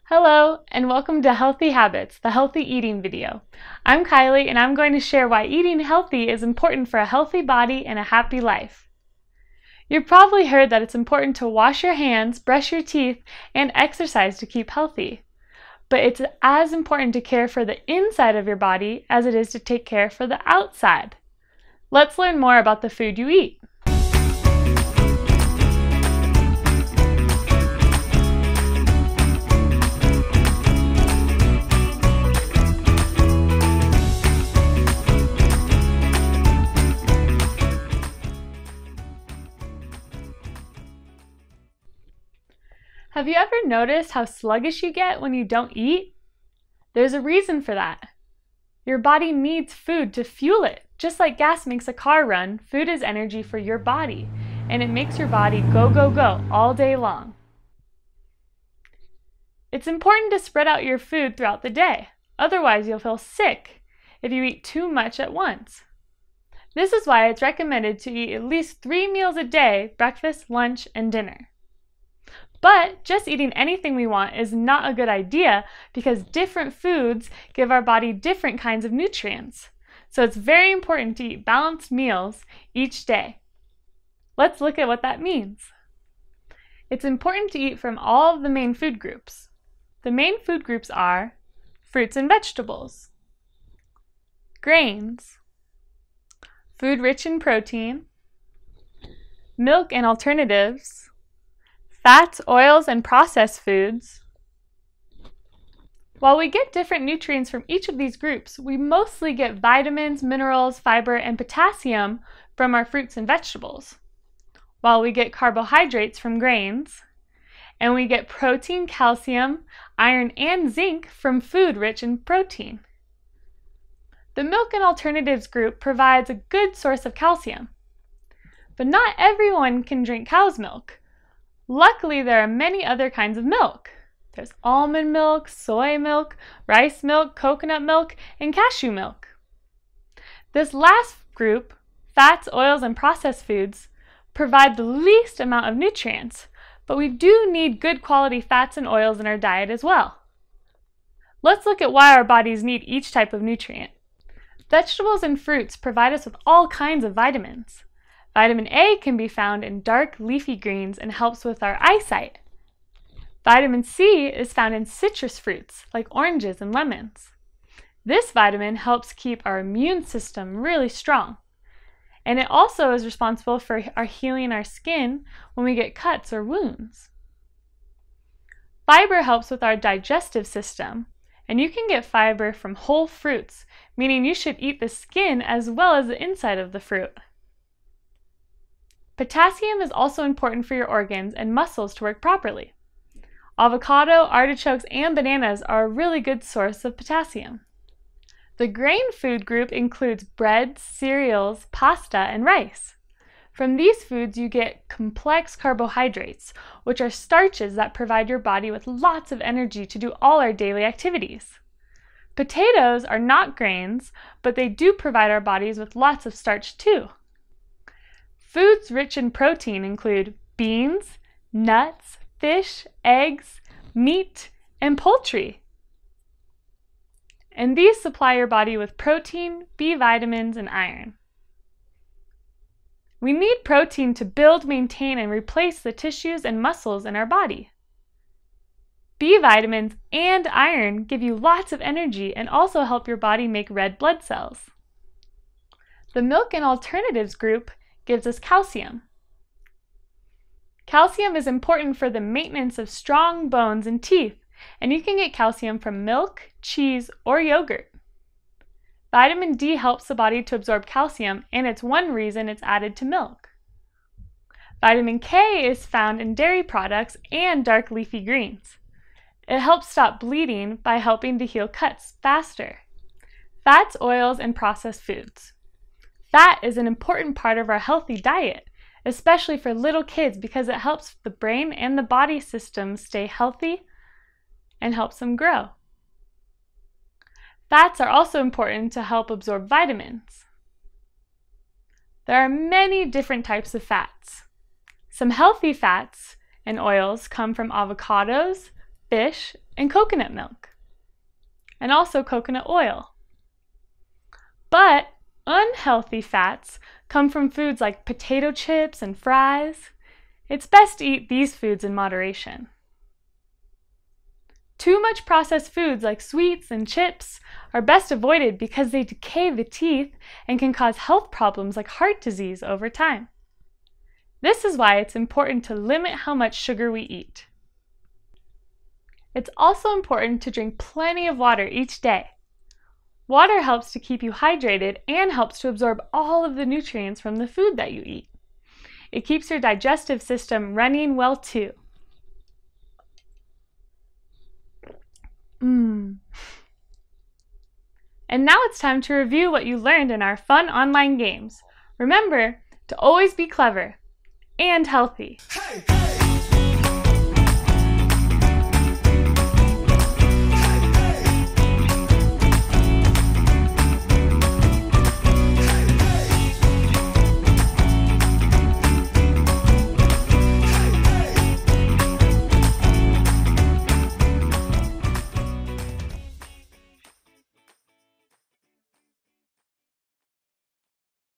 Hello, and welcome to Healthy Habits, the healthy eating video. I'm Kylie, and I'm going to share why eating healthy is important for a healthy body and a happy life. You've probably heard that it's important to wash your hands, brush your teeth, and exercise to keep healthy. But it's as important to care for the inside of your body as it is to take care for the outside. Let's learn more about the food you eat. Have you ever noticed how sluggish you get when you don't eat? There's a reason for that. Your body needs food to fuel it. Just like gas makes a car run, food is energy for your body, and it makes your body go, go, go all day long. It's important to spread out your food throughout the day. Otherwise, you'll feel sick if you eat too much at once. This is why it's recommended to eat at least 3 meals a day: breakfast, lunch, and dinner. But just eating anything we want is not a good idea because different foods give our body different kinds of nutrients. So it's very important to eat balanced meals each day. Let's look at what that means. It's important to eat from all of the main food groups. The main food groups are fruits and vegetables, grains, food rich in protein, milk and alternatives, fats, oils, and processed foods. While we get different nutrients from each of these groups, we mostly get vitamins, minerals, fiber, and potassium from our fruits and vegetables, while we get carbohydrates from grains, and we get protein, calcium, iron, and zinc from food rich in protein. The milk and alternatives group provides a good source of calcium, but not everyone can drink cow's milk. Luckily, there are many other kinds of milk. There's almond milk, soy milk, rice milk, coconut milk, and cashew milk. This last group, fats, oils, and processed foods, provide the least amount of nutrients, but we do need good quality fats and oils in our diet as well. Let's look at why our bodies need each type of nutrient. Vegetables and fruits provide us with all kinds of vitamins. Vitamin A can be found in dark leafy greens and helps with our eyesight. Vitamin C is found in citrus fruits like oranges and lemons. This vitamin helps keep our immune system really strong. And it also is responsible for healing our skin when we get cuts or wounds. Fiber helps with our digestive system, and you can get fiber from whole fruits, meaning you should eat the skin as well as the inside of the fruit. Potassium is also important for your organs and muscles to work properly. Avocado, artichokes, and bananas are a really good source of potassium. The grain food group includes breads, cereals, pasta, and rice. From these foods, you get complex carbohydrates, which are starches that provide your body with lots of energy to do all our daily activities. Potatoes are not grains, but they do provide our bodies with lots of starch too. Foods rich in protein include beans, nuts, fish, eggs, meat, and poultry. And these supply your body with protein, B vitamins, and iron. We need protein to build, maintain, and replace the tissues and muscles in our body. B vitamins and iron give you lots of energy and also help your body make red blood cells. The milk and alternatives group gives us calcium. Calcium is important for the maintenance of strong bones and teeth, and you can get calcium from milk, cheese, or yogurt. Vitamin D helps the body to absorb calcium, and it's one reason it's added to milk. Vitamin K is found in dairy products and dark leafy greens. It helps stop bleeding by helping to heal cuts faster. Fats, oils, and processed foods. Fat is an important part of our healthy diet, especially for little kids because it helps the brain and the body system stay healthy and helps them grow. Fats are also important to help absorb vitamins. There are many different types of fats. Some healthy fats and oils come from avocados, fish, and coconut milk, and also coconut oil. But unhealthy fats come from foods like potato chips and fries. It's best to eat these foods in moderation. Too much processed foods like sweets and chips are best avoided because they decay the teeth and can cause health problems like heart disease over time. This is why it's important to limit how much sugar we eat. It's also important to drink plenty of water each day. Water helps to keep you hydrated and helps to absorb all of the nutrients from the food that you eat. It keeps your digestive system running well too. And now it's time to review what you learned in our fun online games. Remember to always be clever and healthy. Hey!